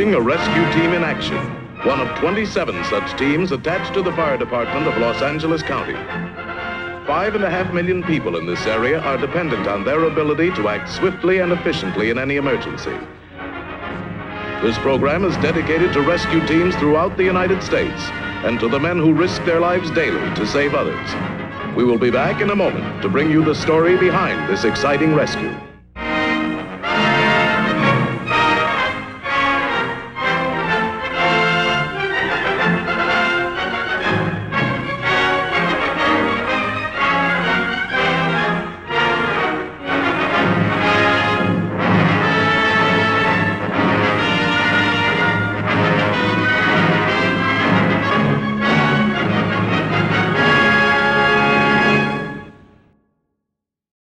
seeing a rescue team in action, one of 27 such teams attached to the fire department of Los Angeles County. 5.5 million people in this area are dependent on their ability to act swiftly and efficiently in any emergency. This program is dedicated to rescue teams throughout the United States and to the men who risk their lives daily to save others. We will be back in a moment to bring you the story behind this exciting rescue.